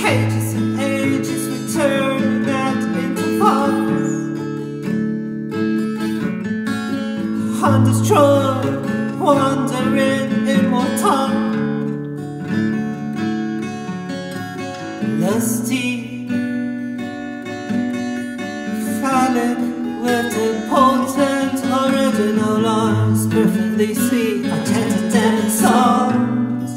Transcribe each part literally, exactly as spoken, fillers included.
Ages and ages return at intervals. Undestroy'd, wandering immortal. Lusty, phallic, with the potent original loins, perfectly sweet, I chant Adamic songs.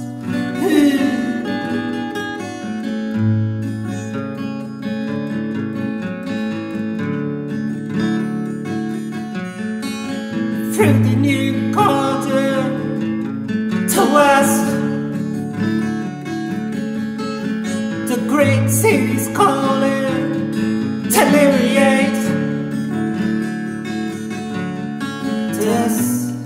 Through the new garden to west, the great city's calling. Deliriate. This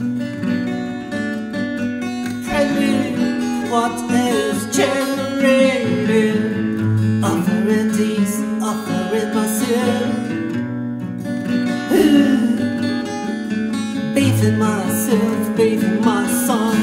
prelude, what is generated? Offering these, offering myself. Bathing myself, bathing my song.